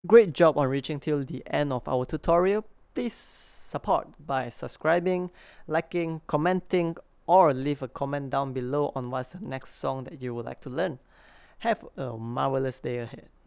Great job on reaching till the end of our tutorial. Please support by subscribing, liking, commenting, or leave a comment down below on what's the next song that you would like to learn. Have a marvelous day ahead.